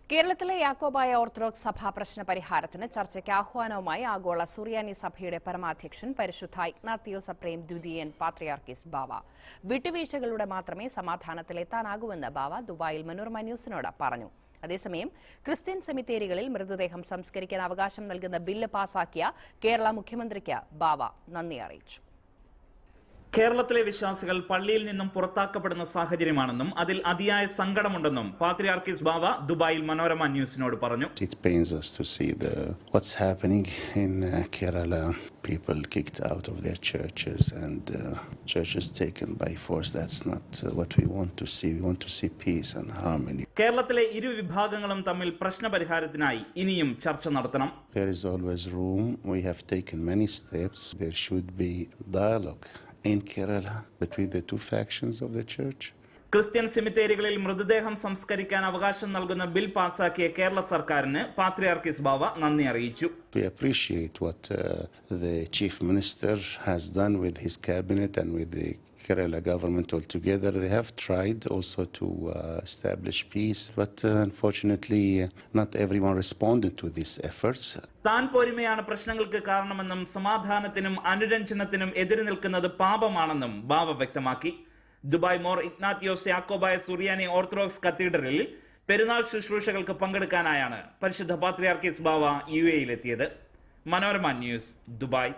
കേരളത്തിലെ യാക്കോബായ ഓർത്തഡോക്സ് സഭാ പ്രശ്ന പരിഹാരത്തിന് ചർച്ചയ്ക്ക് ആഹ്വാനവുമായി ആഗോള സുറിയാനി സഭയുടെ പരമാധ്യക്ഷൻ പരിശുദ്ധ ഇഗ്നാത്തിയോസ് അപ്രേം ദ്വിതീയൻ പാത്രിയാർക്കീസ് ബാവ. വിട്ടുവീഴ്ചകളുടെ മാത്രമേ സമാധാനത്തിലെത്താനാകൂവെന്ന് ബാവ ദുബായിൽ മനോരമ ന്യൂസിനോട് പറഞ്ഞു. അതേസമയം ക്രിസ്ത്യൻ സെമിത്തേരികളിൽ മൃതദേഹം സംസ്കരിക്കാൻ അവകാശം നൽകുന്ന ബില്ല് പാസാക്കിയ കേരള മുഖ്യമന്ത്രിക്ക് ബാവ നന്ദി അറിയിച്ചു. കേരളത്തിലെ വിശ്വാസികൾ പള്ളിയിൽ നിന്നും പുറത്താക്കപ്പെടുന്ന സാഹചര്യമാണെന്നും അതിൽ അതിയായ സങ്കടമുണ്ടെന്നും പാത്രിയാർക്കീസ് ബാവ ദുബായിൽ മനോരമ ന്യൂസിനോട് പറഞ്ഞു. It pains us to see what's happening in Kerala. People kicked out of their churches and churches taken by force. That's not what we want to see. We want to see peace and harmony. കേരളത്തിലെ ഇരു വിഭാഗങ്ങളും തമ്മിൽ പ്രശ്നപരിഹാരത്തിനായി ഇനിയും ചർച്ച നടത്തണം. There is always room. We have taken many steps. There should be dialogue in Kerala between the two factions of the church. Christian സെമിത്തേരികളിൽ മൃതദേഹം സംസ്കരിക്കാൻ അവകാശം നൽകുന്ന ബിൽ പാസാക്കിയ കേരള സർക്കാരിന് പാത്രിയാർക്കീസ് ബാവ നന്ദി അറിയിച്ചു. We appreciate what the chief minister has done with his cabinet and with the Kerala government altogether. They have tried also to establish peace, but unfortunately not everyone responded to these efforts. താൻ പോരിമയാണ് പ്രശ്നങ്ങൾക്ക് കാരണമെന്നും സമാധാനത്തിനും അനുരഞ്ജനത്തിനും എതിര് നിൽക്കുന്നത് പാപമാണെന്നും ബാവ വ്യക്തമാക്കി. Dubai Mor Ignatius Yakobaya Suriyani orthodox കത്തീഡ്രലിൽ പെരുന്നാൾ ശുശ്രൂഷകൾക്ക് പങ്കെടുക്കാനായാണ് പരിശുദ്ധ പാത്രിയാർക്കീസ് ബാവ UAE-യിലെത്തിയത്. Manorama news, Dubai.